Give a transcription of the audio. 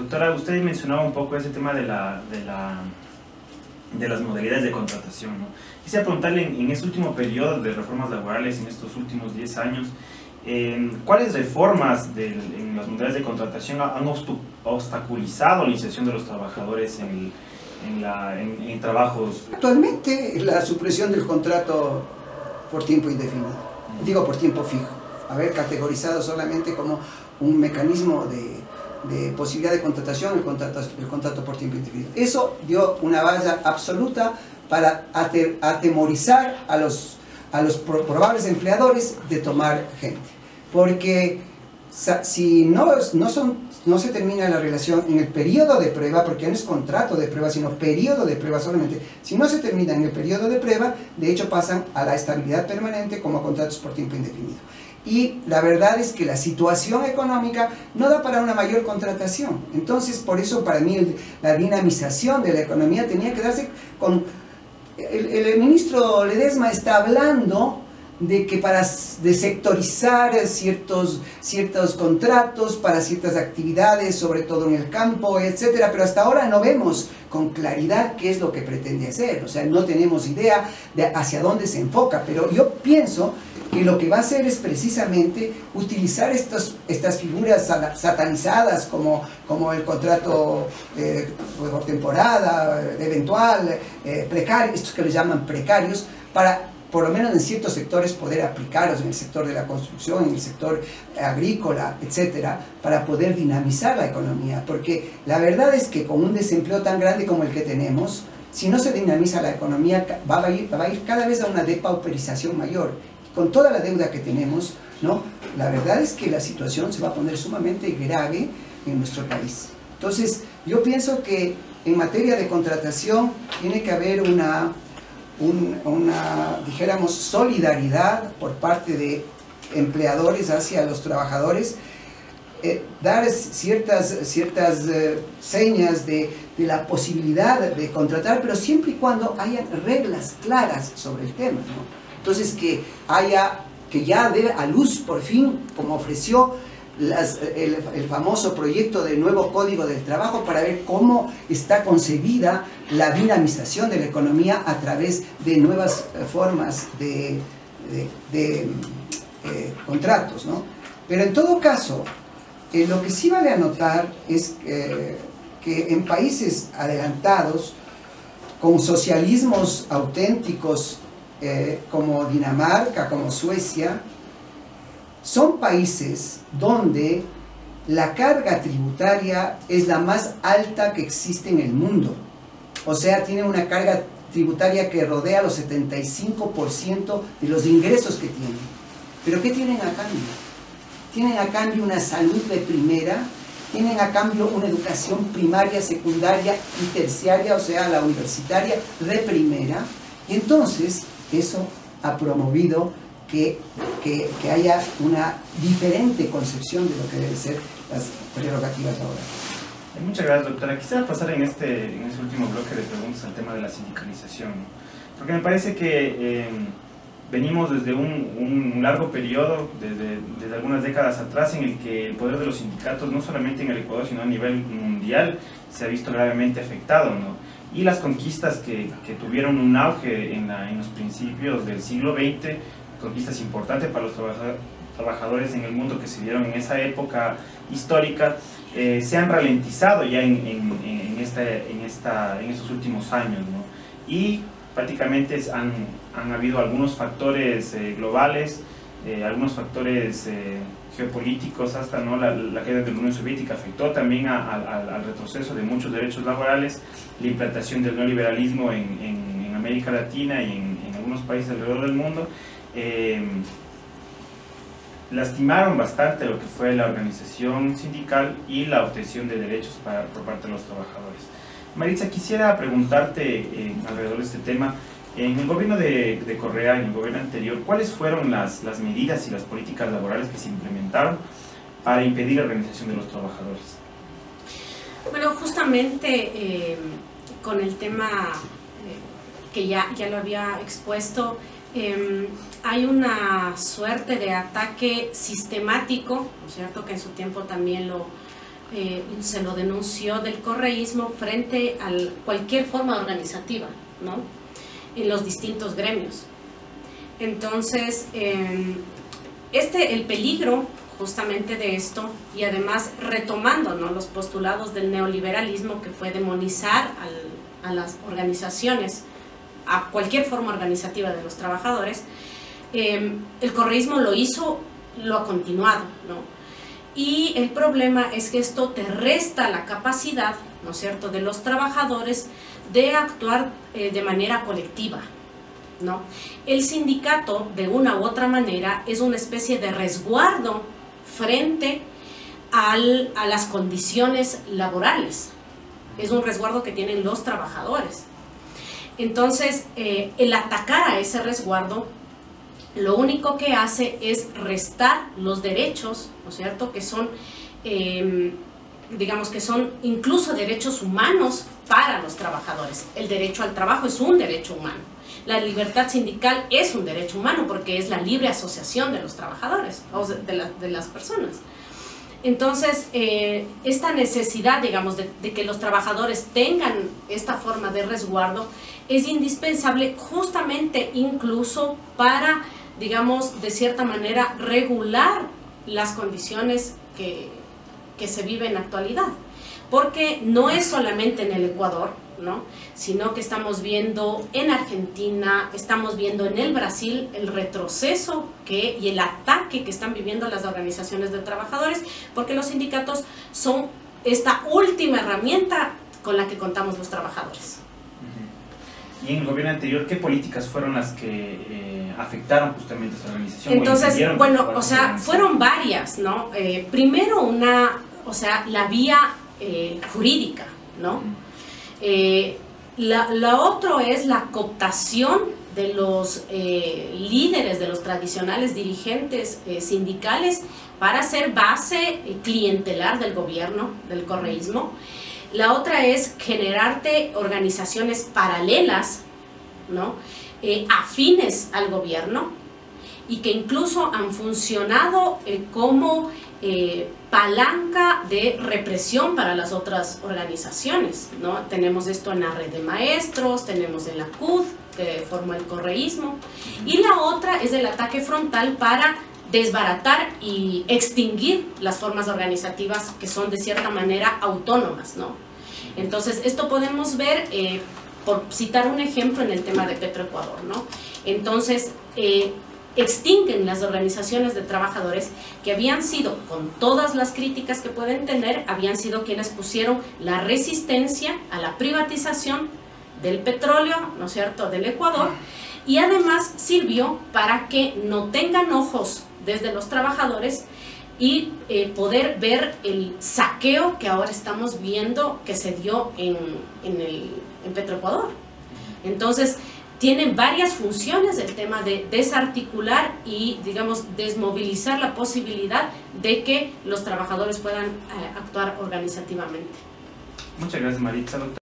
Doctora, usted mencionaba un poco ese tema de las modalidades de contratación, ¿no? Quisiera preguntarle, en este último periodo de reformas laborales, en estos últimos 10 años, ¿cuáles reformas en las modalidades de contratación han obstaculizado la inserción de los trabajadores en trabajos? Actualmente, la supresión del contrato por tiempo indefinido, digo por tiempo fijo, haber categorizado solamente como un mecanismo de posibilidad de contratación el contrato por tiempo indefinido. Eso dio una valla absoluta para atemorizar a los probables empleadores de tomar gente, porque si no se termina la relación en el periodo de prueba, porque no es contrato de prueba, sino periodo de prueba solamente, si no se termina en el periodo de prueba, de hecho pasan a la estabilidad permanente como contratos por tiempo indefinido. Y la verdad es que la situación económica no da para una mayor contratación. Entonces, por eso para mí la dinamización de la economía tenía que darse con... El ministro Ledesma está hablando de que para sectorizar ciertos contratos para ciertas actividades, sobre todo en el campo, etcétera, pero hasta ahora no vemos con claridad qué es lo que pretende hacer. O sea, no tenemos idea de hacia dónde se enfoca, pero yo pienso que lo que va a hacer es precisamente utilizar estas figuras satanizadas como el contrato por temporada, eventual, precario, estos que le llaman precarios, para por lo menos en ciertos sectores poder aplicarlos, en el sector de la construcción, en el sector agrícola, etcétera, para poder dinamizar la economía, porque la verdad es que con un desempleo tan grande como el que tenemos, si no se dinamiza la economía, va a ir cada vez a una depauperización mayor. Con toda la deuda que tenemos, ¿no? La verdad es que la situación se va a poner sumamente grave en nuestro país. Entonces, yo pienso que en materia de contratación tiene que haber una dijéramos, solidaridad por parte de empleadores hacia los trabajadores, dar ciertas señas de la posibilidad de contratar, pero siempre y cuando haya reglas claras sobre el tema, ¿no? Entonces que ya dé a luz por fin, como ofreció el famoso proyecto del nuevo Código del Trabajo, para ver cómo está concebida la dinamización de la economía a través de nuevas formas de contratos, ¿no? Pero en todo caso, lo que sí vale anotar es que en países adelantados, con socialismos auténticos como Dinamarca, como Suecia, son países donde la carga tributaria es la más alta que existe en el mundo. O sea, tienen una carga tributaria que rodea los 75% de los ingresos que tienen. ¿Pero qué tienen a cambio? Tienen a cambio una salud de primera, tienen a cambio una educación primaria, secundaria y terciaria, o sea, la universitaria de primera. Y entonces, eso ha promovido que haya una diferente concepción de lo que deben ser las prerrogativas laborales. Muchas gracias, doctora. Quisiera pasar en este último bloque de preguntas al tema de la sindicalización, ¿no? Porque me parece que venimos desde un largo periodo, desde algunas décadas atrás, en el que el poder de los sindicatos, no solamente en el Ecuador, sino a nivel mundial, se ha visto gravemente afectado, ¿no? Y las conquistas que tuvieron un auge en los principios del siglo XX, conquistas importantes para los trabajadores en el mundo que se dieron en esa época histórica, se han ralentizado ya en estos últimos años, ¿no? Y prácticamente han habido algunos factores globales, algunos factores geopolíticos, hasta, ¿no? La caída de la Unión Soviética afectó también al retroceso de muchos derechos laborales, la implantación del neoliberalismo en América Latina y en algunos países alrededor del mundo. Lastimaron bastante lo que fue la organización sindical y la obtención de derechos por parte de los trabajadores. Maritza, quisiera preguntarte alrededor de este tema. En el gobierno de Correa, en el gobierno anterior, ¿cuáles fueron las medidas y las políticas laborales que se implementaron para impedir la organización de los trabajadores? Bueno, justamente con el tema que ya lo había expuesto, hay una suerte de ataque sistemático, ¿no es cierto?, que en su tiempo también se lo denunció del correísmo frente a cualquier forma organizativa, ¿no?, en los distintos gremios. Entonces, el peligro justamente de esto, y además retomando, ¿no?, los postulados del neoliberalismo, que fue demonizar a las organizaciones, a cualquier forma organizativa de los trabajadores, el correísmo lo hizo, lo ha continuado, ¿no? Y el problema es que esto te resta la capacidad, ¿no es cierto?, de los trabajadores de actuar de manera colectiva, ¿no? El sindicato, de una u otra manera, es una especie de resguardo frente a las condiciones laborales. Es un resguardo que tienen los trabajadores. Entonces, el atacar a ese resguardo, lo único que hace es restar los derechos, ¿no es cierto?, que son, digamos que son incluso derechos humanos para los trabajadores. El derecho al trabajo es un derecho humano. La libertad sindical es un derecho humano porque es la libre asociación de los trabajadores, o de las personas. Entonces, esta necesidad, digamos, de que los trabajadores tengan esta forma de resguardo es indispensable justamente incluso para, digamos, de cierta manera regular las condiciones que se viven en la actualidad. Porque no es solamente en el Ecuador, ¿no?, sino que estamos viendo en Argentina, estamos viendo en el Brasil el retroceso y el ataque que están viviendo las organizaciones de trabajadores, porque los sindicatos son esta última herramienta con la que contamos los trabajadores. Y en el gobierno anterior, ¿qué políticas fueron las que afectaron justamente a esta organización? Entonces, bueno, o sea, fueron varias, ¿no? Primero la vía jurídica, ¿no? La otra es la cooptación de los líderes, de los tradicionales dirigentes sindicales para ser base clientelar del gobierno, del correísmo. La otra es generarte organizaciones paralelas, ¿no?, afines al gobierno, y que incluso han funcionado como palanca de represión para las otras organizaciones, ¿no? Tenemos esto en la red de maestros, tenemos en la CUT, que formó el correísmo, y la otra es el ataque frontal para desbaratar y extinguir las formas organizativas que son de cierta manera autónomas, ¿no? Entonces, esto podemos ver, por citar un ejemplo, en el tema de Petroecuador, ¿no? Entonces, extinguen las organizaciones de trabajadores que habían sido, con todas las críticas que pueden tener, habían sido quienes pusieron la resistencia a la privatización del petróleo, ¿no es cierto?, del Ecuador, y además sirvió para que no tengan ojos desde los trabajadores y poder ver el saqueo que ahora estamos viendo que se dio en Petroecuador. Entonces, tienen varias funciones el tema de desarticular y, digamos, desmovilizar la posibilidad de que los trabajadores puedan actuar organizativamente. Muchas gracias, Maritza.